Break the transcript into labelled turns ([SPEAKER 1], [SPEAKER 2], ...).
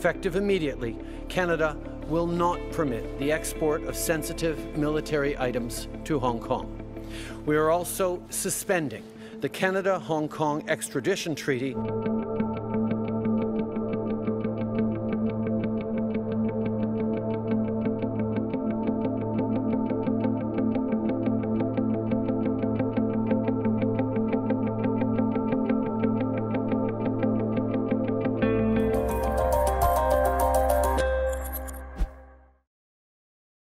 [SPEAKER 1] effective immediately, Canada will not permit the export of sensitive military items to Hong Kong. We are also suspending the Canada-Hong Kong extradition treaty